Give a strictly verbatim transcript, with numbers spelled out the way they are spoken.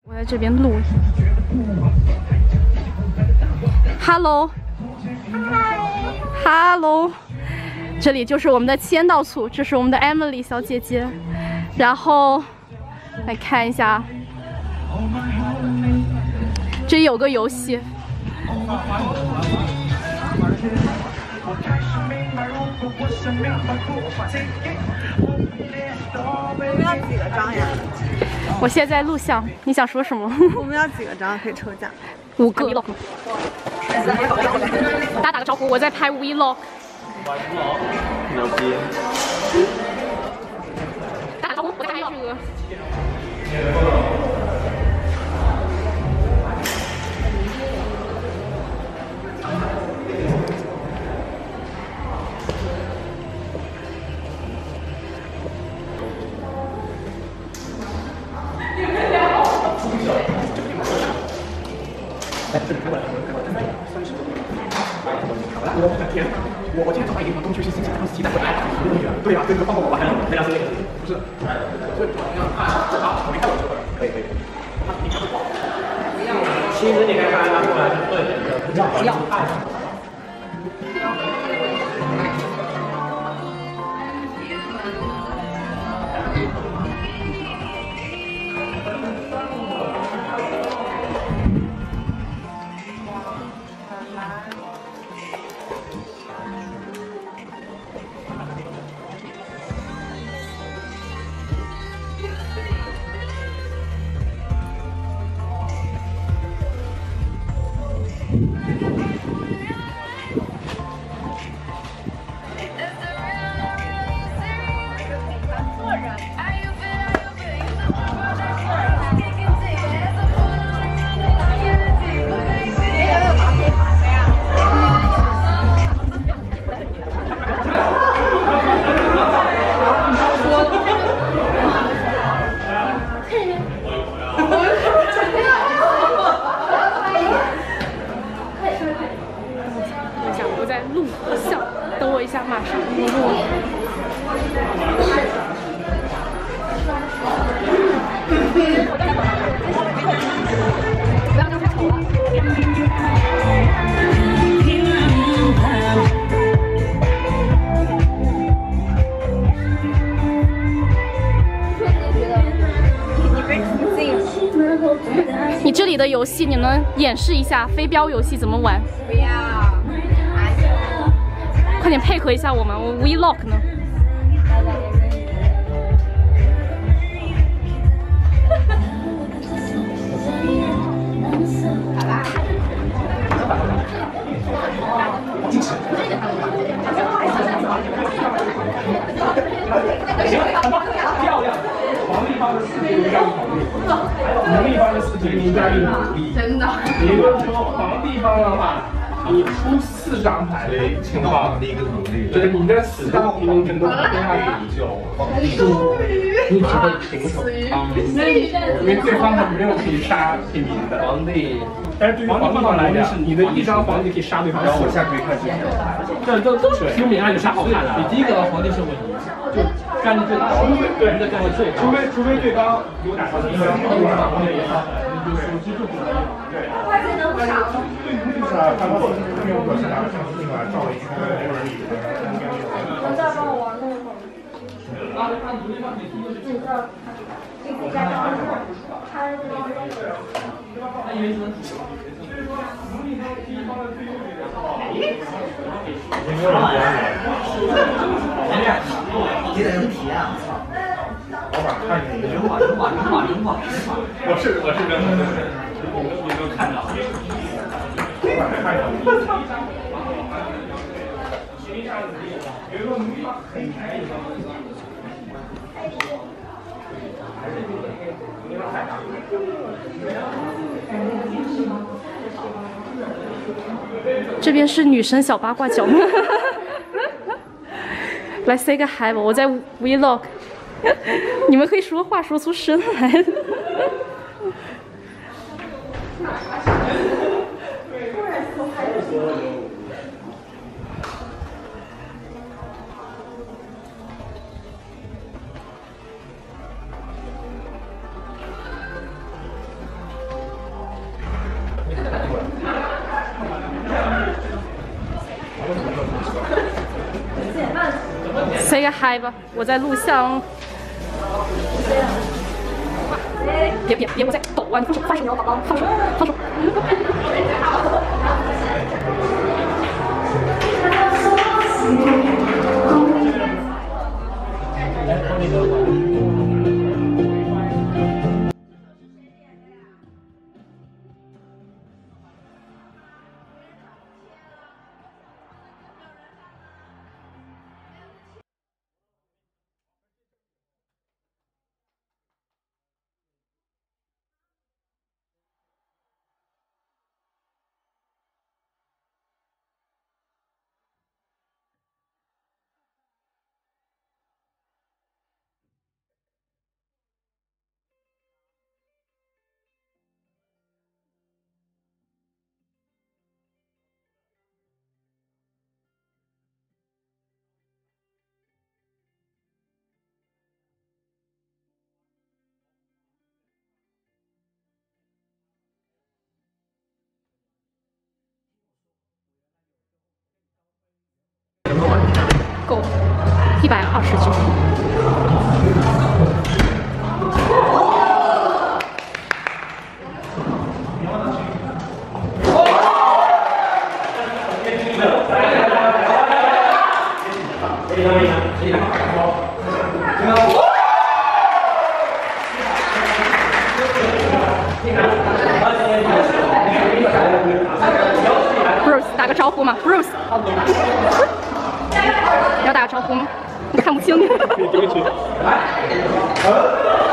我在这边录。Hello，Hello， 这里就是我们的签到处，这是我们的 Emily 小姐姐。然后来看一下，这里有个游戏。 我们要几个章呀？ 我现在在录像，你想说什么？ 我们要几个章可以抽奖？ 五个 vlog。大家打个招呼，我在拍 vlog。 牛逼！ 打个招呼，我在拍 vlog。 我的天！我我今天早上已经从东区去新疆西南回来了。对呀，这个放过我吧，还要还要是那个不是？所以好，我没看过这个，可以可以。其实你可以看他过来就对的，要要看。我在录像，等我一下，马上我录。你这里的游戏，你能演示一下飞镖游戏怎么玩？ 不要。 快点配合一下我们，我 vlog 呢？ 漂亮！黄立方的四节应该是黄立方，黄立方的四节应该是努力。真的。也就是说，黄立方的话。你出四张牌的情况， 第一个努力， 就是你的四张平民分都非常优秀，你只会平手，因为对方他没有可以杀平民的皇帝。但是对于皇帝方来讲，你的一张皇帝可以杀对方。 然后我下可以看这些， 这都都是平民，而且杀好看的。 你第一个皇帝是稳赢，就战力最大，对，你的战力最除非除非对方有打到你，然后你就手机就不能用。对。 是啊，他们因为我是拿相机嘛，照了一圈，没有人理他。 能再帮我玩那会儿？你知道，你自己家装的，他是装的。 他以为是。 没有人管你。你得用体验，我操！老板看你人马人马人马人马人马， 我是我是真的，我我没有看到。 老板看着你。 比如说努力很便宜。 这边是女生小八卦角，来 say 个 hi 吧，我在 vlog， 你们可以说话说出声来。 say 个 hi 吧，我在录像。别别别，我在抖啊！你放手，放手，宝宝，放手，放手。够一百二十九。Bruce 打个招呼嘛 ，Bruce。你要打个招呼吗？我看不清你。